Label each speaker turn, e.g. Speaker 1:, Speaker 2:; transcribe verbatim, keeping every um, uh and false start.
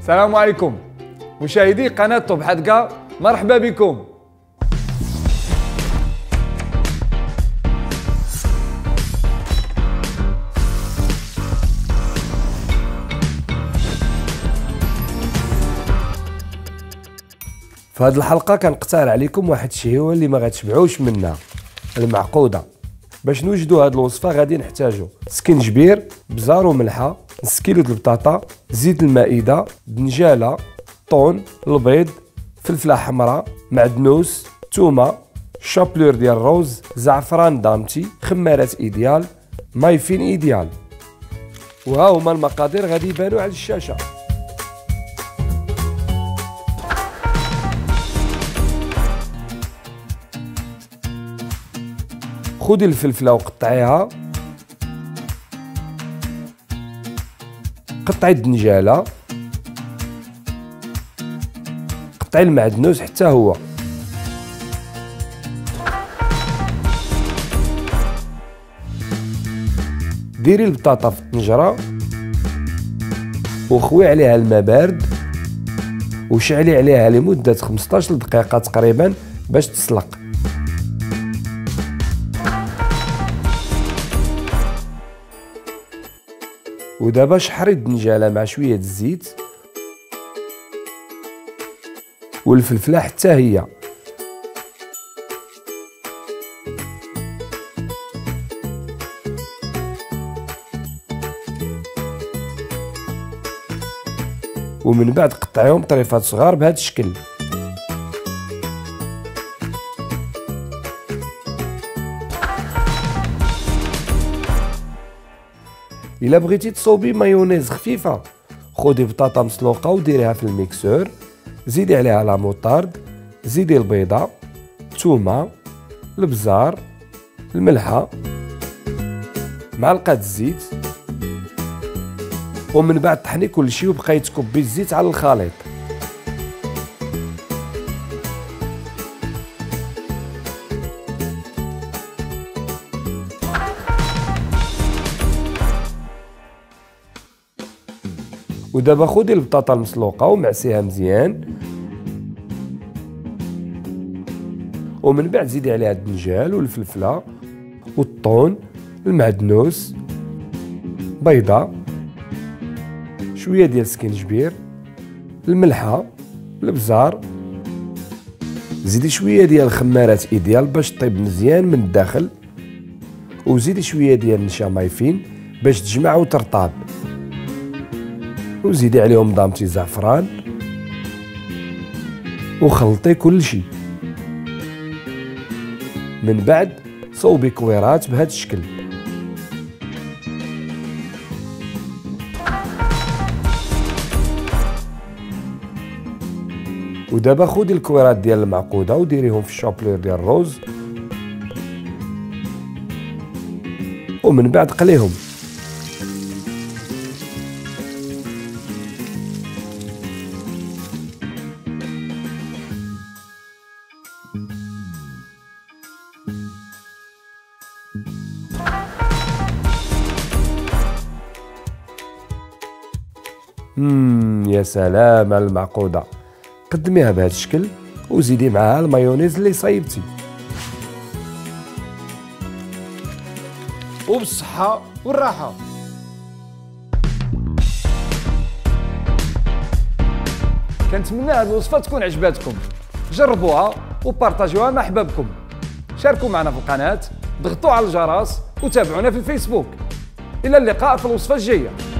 Speaker 1: السلام عليكم مشاهدي قناة طب حدقة، مرحبا بكم.
Speaker 2: في هذه الحلقة كنقترح عليكم واحد الشهوة اللي ما غتشبعوش منها، المعقودة. باش نوجدوا هذه الوصفة غادي نحتاجوا سكنجبير، بزار وملحة، نص كيلو د البطاطا، زيت المائدة، دنجالة، طون، البيض، فلفلة حمراء، معدنوس، ثومة، شابلور ديال الروز، زعفران دامتي، خمارات ايديال، مايفين ايديال. وها هما المقادير غادي يبانوا على الشاشة. خذي الفلفله وقطعيها، قطعي الدنجاله، قطعي المعدنوس حتى هو، ديري البطاطا في الطنجره وخوي عليها الماء بارد وشعلي عليها لمده خمسطاش دقيقه تقريبا باش تسلق. ودابا شحري الدنجاله مع شويه الزيت والفلفله حتى هي، ومن بعد قطعيهم طريفات صغار بهذا الشكل. إلا بغيتي تصوبي مايونيز خفيفة، خذي بطاطا مسلوقة وديريها في الميكسور، زيدي عليها لا موطارد، زيدي البيضة، الثومة، البزار، الملحة، معلقة الزيت، ومن بعد طحني كلشي وبقاي تكبي الزيت على الخليط. ودابا خذي البطاطا المسلوقه ومعسيها مزيان، ومن بعد زيدي عليها الدنجال والفلفله والطون، المعدنوس، بيضه، شويه ديال السكنجبير، الملحه، البزار، زيدي شويه ديال الخمارات ايديال باش طيب مزيان من الداخل، وزيدي شويه ديال النشا مايفين باش تجمع وترطاب، وزيدي عليهم دامتي زعفران وخلطي كلشي. من بعد صوبي كويرات بهذا الشكل. ودابا خذي الكويرات ديال المعقوده وديريهم في الشابلور ديال الروز، ومن بعد قليهم. مم يا سلام على المعقودة. قدميها بهذا الشكل وزيدي معها المايونيز اللي صايبتي.
Speaker 1: وبالصحة والراحة. كنتمنى هذه الوصفة تكون عجباتكم، جربوها وبارطاجوها مع احبابكم، شاركوا معنا في القناة، ضغطوا على الجرس وتابعونا في الفيسبوك. إلى اللقاء في الوصفة الجاية.